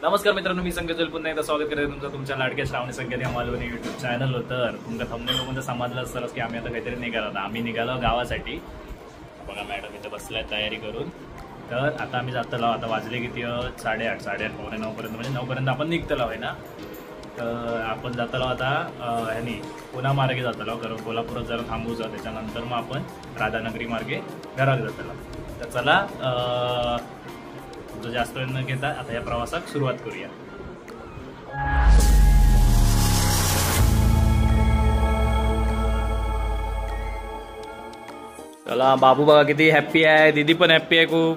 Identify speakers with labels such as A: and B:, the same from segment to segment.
A: नमस्कार मित्रांनो, मी संकेत पुन्हा एकदा स्वागत करते तुमचं तुमच्या लाडक्या श्रावणी संकेत या मालवणी युट्यूब चॅनल तर तुमच्या थंबनेल बघून समजलं असतं की आम्ही आता काहीतरी निघालो ना. आम्ही निघालो गावासाठी. बघा मॅडम इथे बसलाय तयारी करून. तर आता आम्ही जातलो. आता वाजले किती 8:30 पावणे 9 पर्यंत, म्हणजे 9 पर्यंत आपण निघतलो आहे ना. तर आपण जातलो आता ह्यानी पुणा मार्गे जातलो, कारण कोल्हापुरात जरा थांबूचं. त्याच्यानंतर मग आपण राधानगरी मार्गे घरात जातलो. तर चला जास्त वेळ न घेता आता या प्रवासात सुरुवात करूया. चला बाबू बघा किती हॅप्पी आहे. दीदी पण हॅप्पी आहे खूप.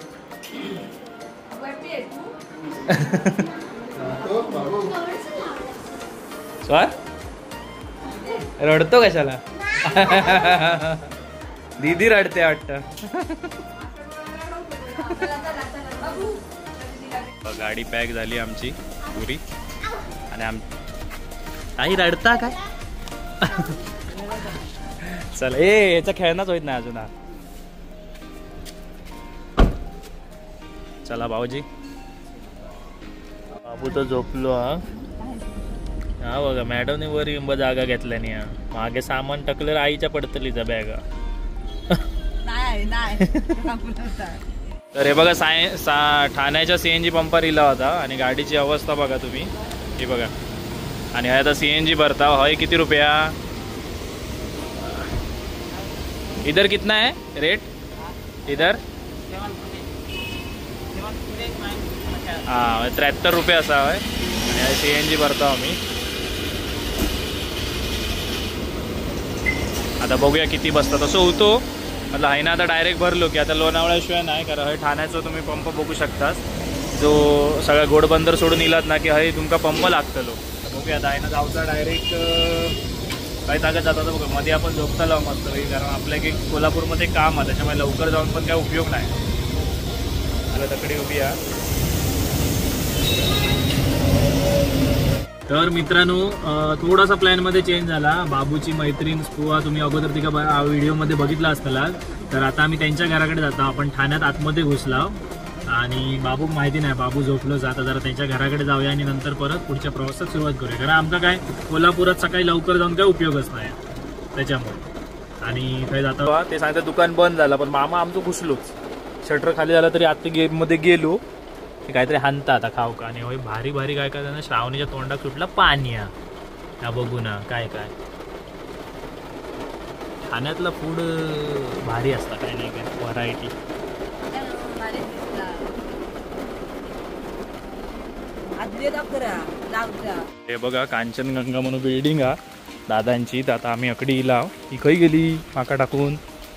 A: रडतो कशाला? दीदी रडते वाटतं. गाडी पॅक झाली आमची पुरी. आणि काही रडता काय? चला याचा खेळणाच होत नाही अजून. चला भाऊजी. बाबू तर झोपलो. हा बघा मॅडमने वर इंब जागा घेतल्या नाही. मागे सामान टाकलं आईच्या पडतलीचा बॅगा. तर हे बघा ठाण्याच्या CNG पंपावर इला होता. आणि गाडीची अवस्था बघा तुम्ही. हे बघा. आणि हा आता CNG भरता हय किती रुपया. इधर कितना है रेट इधर? हाँ 73 रुपये असा आहे. आणि CNG भरतो आम्ही. आता बघूया किती बसतात. असं होतो मतलब आहे ना. आता डायरेक्ट भरलो की आता लोणावळ्याशिवाय नाही, कारण हे ठाण्याचा तुम्ही पंप बघू शकता. जो सगळ्या घोडबंदर सोडून इलात ना की हे तुमका पंप लागतलो. बघूया आता आहे ना जाऊचा डायरेक्ट काही ताकद जातात बघा. मध्ये आपण झोपतालो मस्त भाई, कारण आपल्या की कोल्हापूरमध्ये काम आहे, त्याच्यामुळे लवकर जाऊन पण काय उपयोग नाही. आता तकडे उभी आहे. तर मित्रांनो थोडासा प्लॅनमध्ये चेंज झाला. बाबूची मैत्रीण स्पुआ तुम्ही अगोदर तिका व्हिडिओमध्ये बघितला असताला. तर आता आम्ही त्यांच्या घराकडे जातो. आपण ठाण्यात आतमध्ये घुसला आणि बाबू माहिती नाही, बाबू झोपलो. जाता जरा त्यांच्या घराकडे जाऊया आणि नंतर परत पुढच्या प्रवासात सुरुवात करूया. कारण आमका काय कोल्हापुरात सकाळी लवकर जाऊन काय उपयोगच नाही त्याच्यामुळे. आणि काही जाता ते सांगतात दुकान बंद झालं, पण मामा आमचं घुसलोच. शटर खाली झाला तरी आता गेममध्ये गेलो. काहीतरी हानता आता खाऊ का. आणि होय भारी भारी काय काय ना. श्रावणीच्या तोंडात सुटला पाणी. हा बघू ना काय काय. ठाण्यातलं फूड भारी असतं, काय नाही काय व्हरायटी. हे बघा कांचनगंगा म्हणून बिल्डिंग हा दादांची. तर आता आम्ही अकडी इला. ही खै गेली माका टाकून.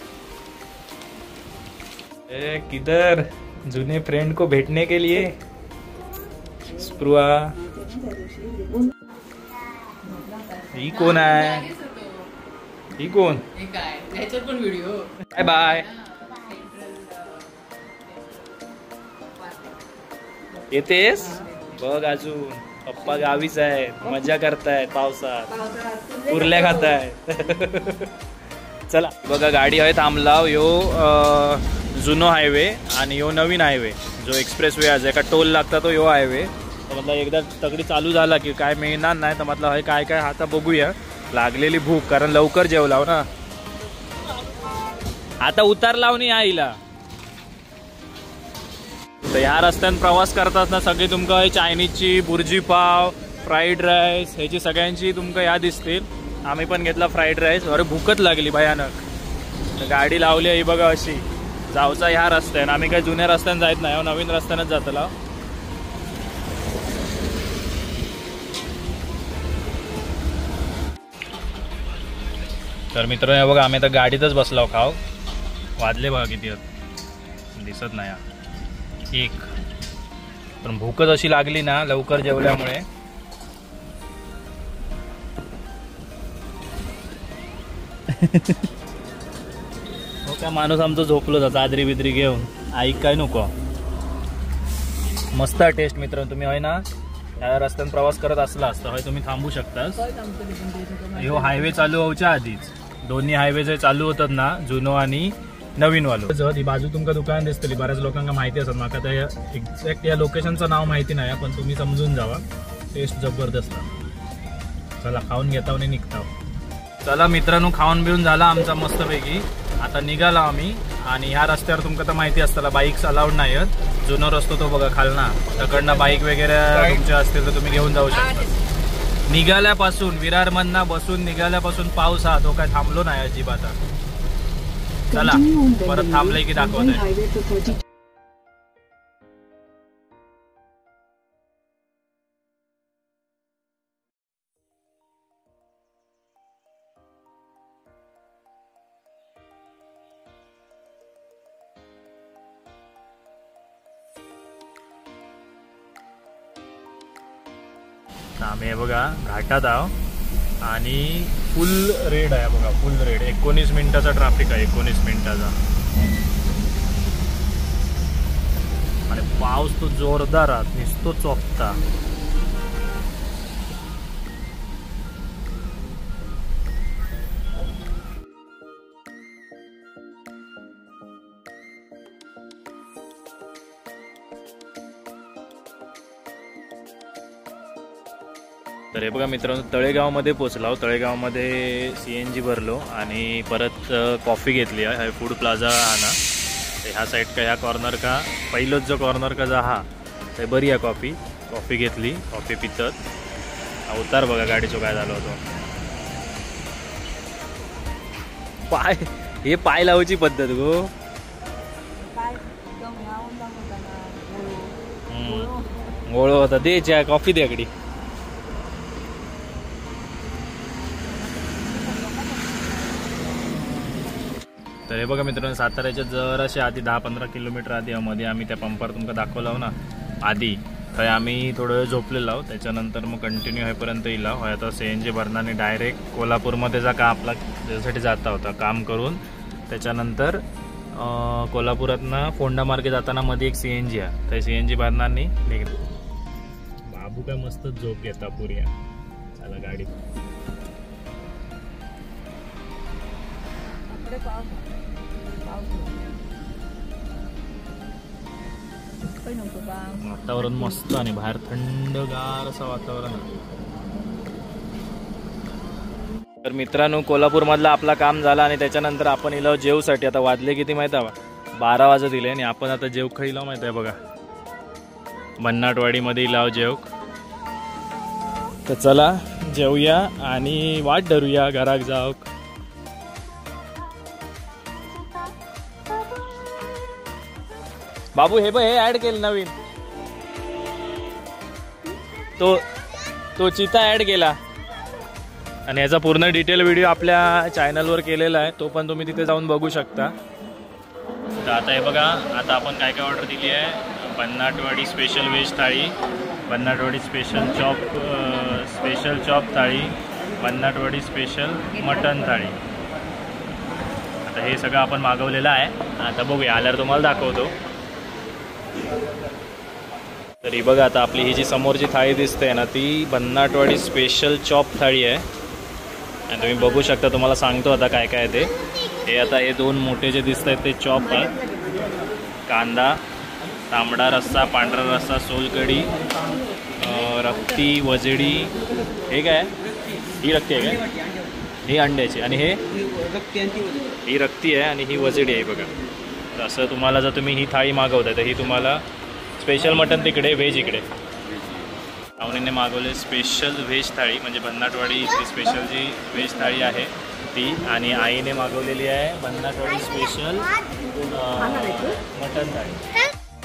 A: ए किधर जुने फ्रेंड को भेटने के लिए स्प्रुआ. ही कोण आहे? ही कोण? Bye bye. येतेस बघ. अजून पप्पा गावीच आहेत, मजा करतायत पावसात, कुर्ल्या खातायत. चला बघा गाडी आहे थांबला. यो जुनो हायवे आणि यो नवीन हायवे जो एक्सप्रेस वे आहे. एका टोल लागता तो यो हायवे. तर म्हटलं एकदा तगडी चालू झाला की काय मिळणार नाही. तर म्हटलं हे काय काय आता बघूया. लागलेली भूक, कारण लवकर जेवलाव ना. आता उतार लावणी आईला. तर ह्या रस्त्याने प्रवास करतात ना सगळी तुमका चायनीजची बुर्जी पाव, फ्राईड राईस ह्याची सगळ्यांची तुमका ह्या दिसतील. आम्ही पण घेतला फ्राईड राईस. अरे भूकच लागली भयानक. तर गाडी लावली ही बघा अशी. जाऊचा ह्या रस्त्याने. आम्ही काही जुन्या रस्त्याने जायत नाही, नवीन रस्त्यानेच जातला. तर मित्र हे बघा आम्ही आता गाडीतच बसलो. खाव वाजले बघा किती दिसत नाही 1. पण भूकच अशी लागली ना लवकर जेवल्यामुळे. हो काय माणूस आमचं झोपलो चादरी बिदरी घेऊन. ऐक काय नको. मस्त टेस्ट मित्रांनो. तुम्ही होय ना या रस्त्याने प्रवास करत असला असता होय तुम्ही थांबू शकता. ह्यो हायवे चालू व्हायच्या आधीच दोन्ही हायवे जे चालू होतात ना जुनो आणि नवीन वालो ती बाजू तुमका दुकान दिसतली, बऱ्याच लोकांना माहिती असत, माका त्या एक्झॅक्ट या लोकेशनचं नाव माहिती नाही, पण तुम्ही समजून जावा. टेस्ट जबरदस्त. चला खाऊन घेता आणि निघता. चला मित्रांनो, खाऊन बिऊन झाला आमचा मस्तपैकी. आता निघाला आम्ही. आणि ह्या रस्त्यावर तुमका तर माहिती असताना बाईक्स अलाउड नाही आहेत. जुना रस्तो तो बघा खालना, तिकडनं बाईक वगैरे तुमच्या असतील तर तुम्ही घेऊन जाऊ शकता. निघाल्यापासून विरारमधनं बसून निघाल्यापासून पाऊस हा तो काय थांबलो नाही अजिबात. चला परत थांबले की दाखवतोय. आम्ही हे बघा घाटात आहोत आणि फुल रेड आहे बघा, फुल रेड. 19 मिनिटाचा ट्रॅफिक आहे, 19 मिनिटाचा. आणि पाऊस तो जोरदार नुसतो चोपता. तर हे बघा मित्रांनो, तळेगावमध्ये पोचलो. तळेगावमध्ये CNG भरलो आणि परत कॉफी घेतली आहे. फूड प्लाझा हा ना, ह्या साईड का ह्या कॉर्नर का पहिलोच जो कॉर्नर का जा हा ते बरी आहे. कॉफी घेतली, कॉफी पितत. उतार बघा गाडीचो काय झालं होतं. पाय लावायची पद्धत गो. गोळ होता दे कॉफी दे अगदी. तर हे बघा मित्रांनो, साताऱ्याच्या जराशे आधी 10-15 किलोमीटर आधी मध्ये आम्ही त्या पंपावर तुमका दाखवला ना आधी, तर आम्ही थोडं वेळ झोपलेलो आहोत. त्याच्यानंतर मग कंटिन्यू होईपर्यंत येईल. आता CNG भरणाने डायरेक्ट कोल्हापूरमध्ये जा का आपला त्याच्यासाठी जाता होता काम करून. त्याच्यानंतर कोल्हापुरातनं फोंडा मार्गे जाताना मध्ये एक CNG आहे, त्या CNG भरणाने निघतो. बाबू काय मस्त झोप घेता पुऱ्या. चला गाडी वातावरण मस्त आणि बाहेर थंडगार असं वातावरण. तर मित्रांनो, कोल्हापूर मधला आपला काम झाला आणि त्याच्यानंतर आपण इलो जेवसाठी. आता वाजले किती माहिती आहे? 12 वाजत दिले आणि आपण आता जेव खाईला माहिती आहे बघा, मन्नाटवाडी मध्ये इलाव जेव. तर चला जेवूया आणि वाट धरूया घराक जाऊ. बाबू हे बघ, हे ऍड केलं नवीन, तो चिता ऍड केला आणि याचा पूर्ण डिटेल व्हिडिओ आपल्या चॅनलवर केलेला आहे, तो पण तुम्ही तिथे जाऊन बघू शकता. तर आता हे बघा, आता आपण काय काय ऑर्डर दिली आहे. मन्नाटवाडी स्पेशल व्हेज थाळी, मन्नाटवाडी स्पेशल चॉप थाळी, मन्नाटवाडी स्पेशल मटन थाळी. आता हे सगळं आपण मागवलेलं आहे. आता बघूया, आल्यावर तुम्हाला दाखवतो. तर ही बघा, आता आपली ही जी समोरची थाळी दिसते ना, ती मन्नाटवाडी स्पेशल चॉप थाळी आहे. आणि तुम्ही बघू शकता, तुम्हाला सांगतो आता काय काय ते. हे आता हे 2 मोठे जे दिसत आहेत ते चॉप आहेत. कांदा, तांबडा रस्सा, पांढरा रस्सा, सोलकढी, रक्ती, वजडी. हे काय, ही रक्ती आहे काय? ही अंड्याची. आणि ही रक्ती आहे आणि ही वजडी आहे बघा. तर असं तुम्हाला जर तुम्ही ही थाळी मागवताय तर ही तुम्हाला स्पेशल मटन तिकडे, व्हेज इकडे. आवनीने मागवले स्पेशल व्हेज थाळी, म्हणजे मन्नाटवाडी स्पेशल जी व्हेज थाळी आहे ती. आणि आईने मागवलेली आहे मन्नाटवाडी स्पेशल मटन थाळी.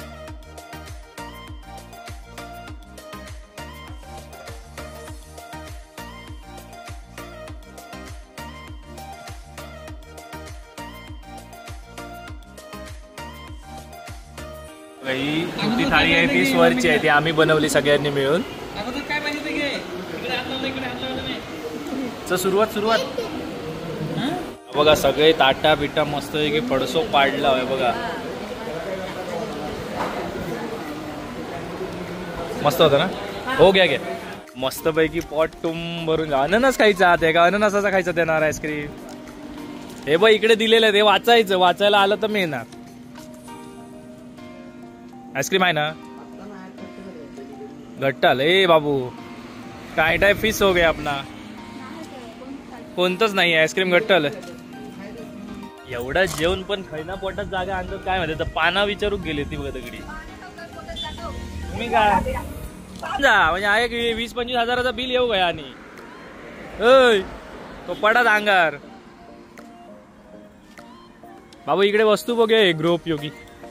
A: ही मोठी थाळी आहे ती स्वरची आहे, ती आम्ही बनवली सगळ्यांनी मिळून. सुरुवात बघा, सगळे ताटा बिटा मस्त की फडसो पाडला आहे बघा. मस्त होतं ना? हो घ्या घ्या, मस्तपैकी पॉट टुम भरून. अननस खायचा, ते का अननसाचा खायचा देणार आईस्क्रीम. हे बघ इकडे दिलेलं आहे ते वाचायचं, वाचायला आलं तर मी ना. आईस्क्रीम आहे ना घट्टाल. ए बाबू काय टाइप फिश हो गया अपना. कोणतंच नाही आईस्क्रीम घट्टाल. एवढा जेवण पण खैना पोटात जागा आणतात काय माहिती. तर पाना विचारू गेली ती बघा दगडी. तुम्ही काय जा म्हणजे आहे की 20-25 हजाराचा बिल येऊ गया. आणि तो पडा अंगार. बाबू इकडे वस्तू बघे गृहोपयोगी.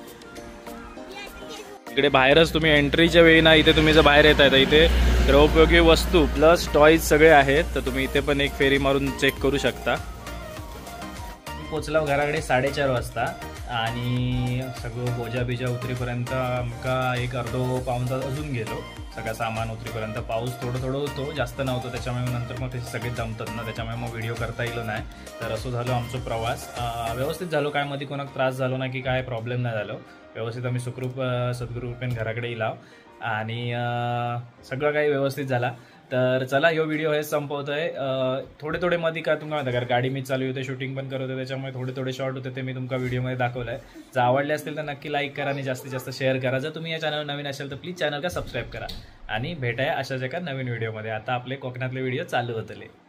A: इकडे बाहेरच तुम्ही एंट्रीच्या वेळी ना इथे तुम्ही जर बाहेर येताय तर इथे गृहोपयोगी वस्तू प्लस टॉयज सगळे आहेत. तर तुम्ही इथे पण एक फेरी मारून चेक करू शकता. पोचलो घराकडे 4:30 वाजता आणि सगळं बोजा बिजा उतरीपर्यंत आमका एक अर्धो पाऊण तास अजून गेलो. सगळं सामान उतरीपर्यंत पाऊस थोडं होतो, जास्त नव्हतं. त्याच्यामुळे नंतर मग त्याचे सगळे जमतात ना, त्याच्यामुळे मग व्हिडिओ करता येईल नाही. तर असं झालं आमचा प्रवास. व्यवस्थित झालो, काय मध्ये कोणाक त्रास झालो ना की काय प्रॉब्लेम नाही झालो. व्यवस्थित आम्ही सुखरूप सद्गुरूपेन घराकडे येलो आणि सगळं काही व्यवस्थित झाला. तर चला ह्यो व्हिडिओ हे संपवतोय. थोडे मध्ये काय तुम्हाला माहिती आहे, गाडी मी चालू होते, शूटिंग पण करत होते, त्याच्यामुळे थोडे शॉर्ट होते ते मी तुमका व्हिडिओमध्ये दाखवलंय. जर आवडले असतील तर नक्की लाईक करा आणि जास्तीत जास्त शेअर करा. जर तुम्ही या चॅनल नवीन असेल तर प्लीज चॅनल का सबस्क्राईब करा आणि भेटाया अशाच एका नवीन व्हिडिओमध्ये. आता आपले कोकणातले व्हिडिओ चालू होतले.